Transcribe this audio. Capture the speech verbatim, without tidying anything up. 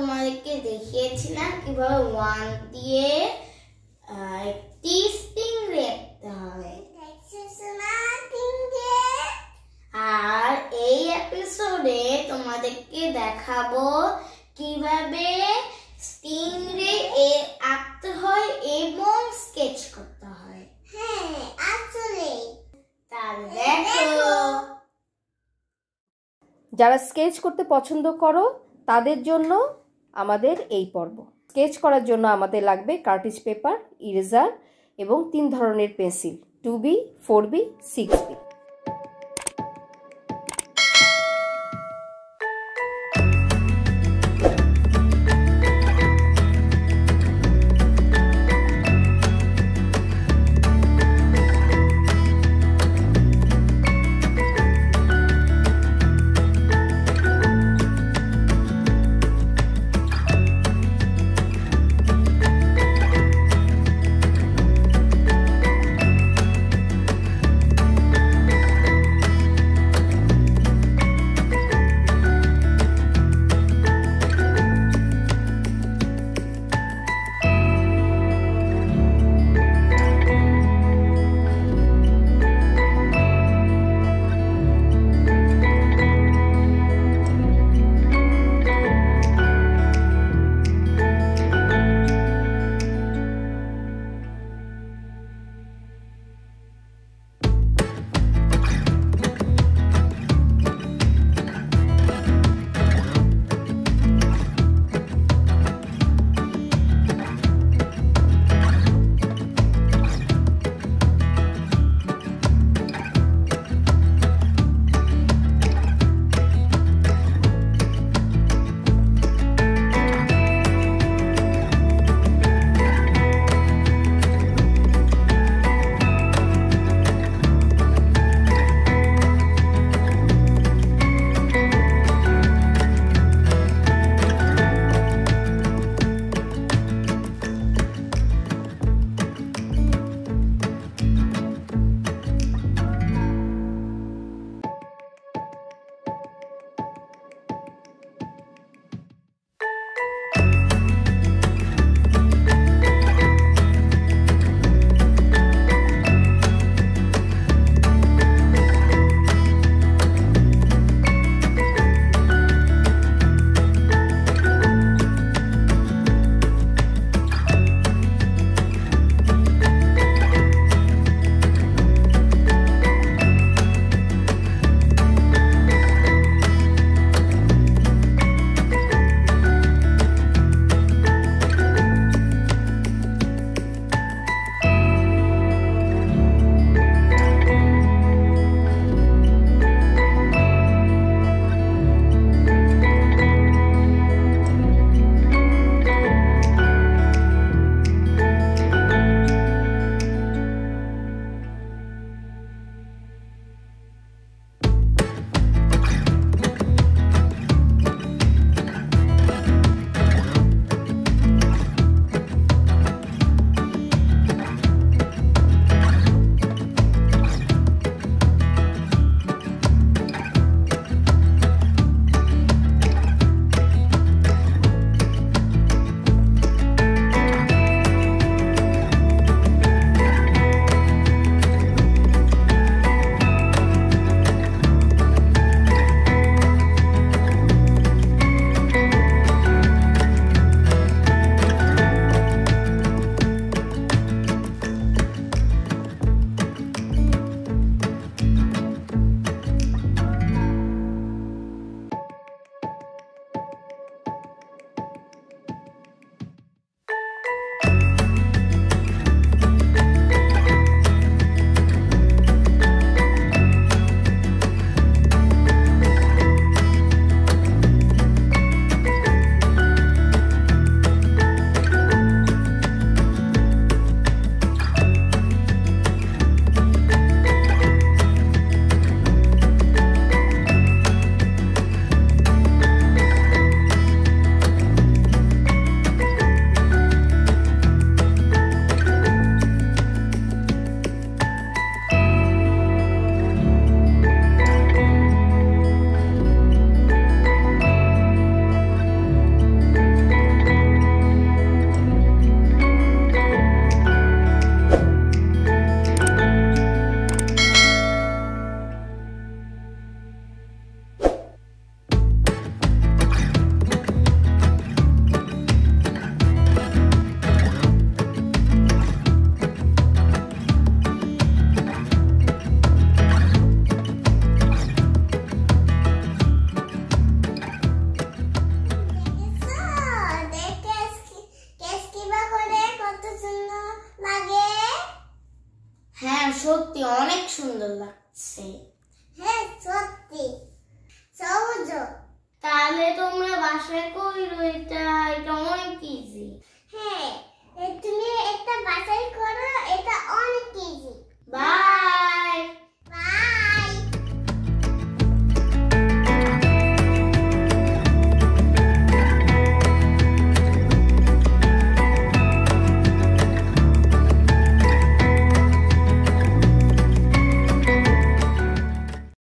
তোমাদেরকে দেখিয়েছিলাম কিভাবে ওয়ান দিয়ে একটি স্টিংরে আঁকতে হয়। আর এই এপিসোডে তোমাদেরকে দেখাবো কিভাবে স্টিংরে এর আঁকতে হয় এবং স্কেচ করতে হয়। হ্যাঁ আসলে তাহলে দেখো, যারা স্কেচ করতে পছন্দ করো তাদের জন্য আমাদের এই পর্ব। স্কেচ করার জন্য আমাদের লাগবে কার্টিজ পেপার, ইরেজার এবং তিন ধরনের pencil, two B, four B, six B. সত্যি অনেক সুন্দর লাগছে। হ্যাঁ সত্যি সহজ। তাহলে তোমরা বাসায় করো এটা, এটা অনেক ইজি। হ্যাঁ তুমি একটা বাসায় করো, এটা অনেক ইজি। বাই।